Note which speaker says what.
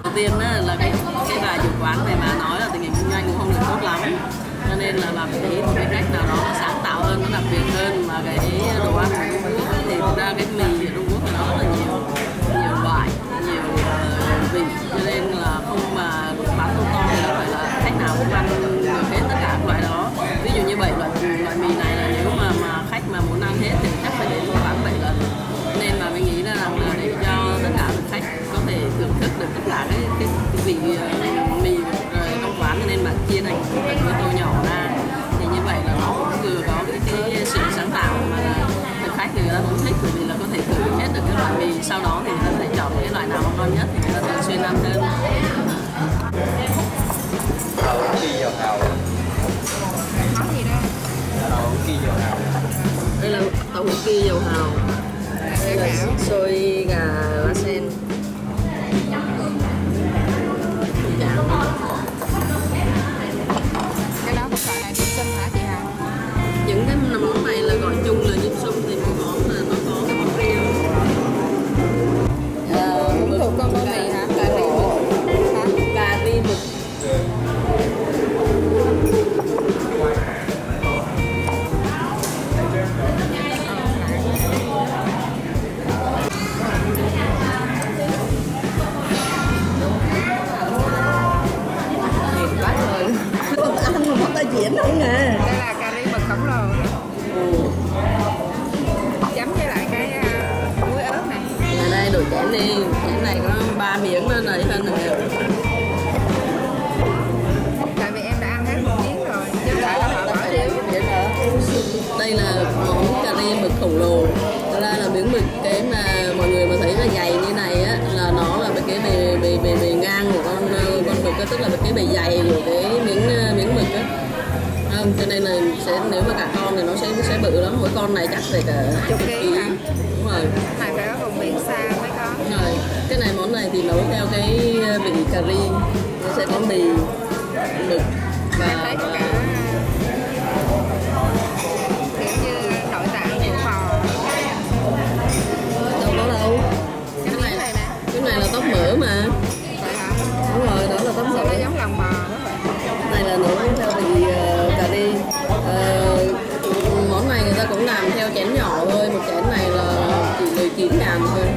Speaker 1: Đầu tiên là cái bà chủ quán này bà nói là tình hình kinh doanh cũng không được tốt lắm, cho nên là bà phải nghĩ một cái cách nào đó nó sáng tạo hơn, nó đặc biệt hơn. Mà cái đồ ăn của Trung Quốc thì thực ra cái mì ở Trung Quốc nó rất là nhiều loại, nhiều vị, cho nên là không mà bán tô to thì nó phải là khách nào cũng ăn được hết tất cả các loại đó. Ví dụ như 7 loại mì này là nếu mà khách mà muốn ăn hết thì chắc phải đến quán 7 lần. Nên là mình nghĩ là để cho tất cả thực khách có thể thưởng thức được tất cả cái vị mì trong quán, cho nên bạn chia thành từng cái tô nhỏ ra, thì như vậy là nó cũng vừa có cái sự sáng tạo mà là thực khách thì người ta cũng thích, bởi vì là có thể thử hết được cái loại mì, sau đó thì người ta có thể chọn cái loại nào mà ngon nhất thì người ta thường xuyên ăn hơn.
Speaker 2: Món gì đó?
Speaker 3: Tàu hũ dầu hào.
Speaker 1: Đây là tàu hũ ki dầu hào. Đây là xôi gà lá sen.
Speaker 2: Cái đó có gọi là dim sum hả chị Hằng?
Speaker 1: Những cái món này là gọi chung là dim sum, thì mỗi món là nó có cái món riêng.
Speaker 2: Cũng thuộc con bánh mì hả? Cà ri mực hả?
Speaker 1: Cà ri mực. Diễn không nè.
Speaker 2: Đây là cà ri mực khổng lồ. Chấm với lại cái muối ớt này.
Speaker 1: Ở đây đổi chén đi, chén này có 3 miếng nó này hơn rồi.
Speaker 2: Tại vì em đã ăn hết một miếng rồi, chứ không phải là họ bỏ thiếu.
Speaker 1: Đây là món cà ri mực khổng lồ. Thật ra là miếng mực cái mà mọi người mà thấy là dày như này á, là nó là cái bề ngang của con mực á, tức là cái bề dày của cái miếng mực á. Không, cho nên là nếu mà cả con thì nó sẽ bự lắm, mỗi con này chắc phải cả
Speaker 2: chục ký hả?
Speaker 1: Đúng rồi.
Speaker 2: Này phải ở vùng biển xa mới có.
Speaker 1: Đúng rồi. Cái này món này thì nấu theo cái vị cà ri, nó sẽ có mì, mực và
Speaker 2: Em thấy cả kiểu như nội tạng của bò.
Speaker 1: đâu có đâu.
Speaker 2: Cái miếng này nè.
Speaker 1: Cái này là tóp mỡ mà.
Speaker 2: Vậy hả?
Speaker 1: Đúng rồi, đó là tóp
Speaker 2: Sao
Speaker 1: mỡ.
Speaker 2: nó giống lòng bò quá vậy?
Speaker 1: Này là nấu theo vị cà ri. Món này người ta cũng làm theo chén nhỏ thôi, một chén này là chỉ 19.000 thôi.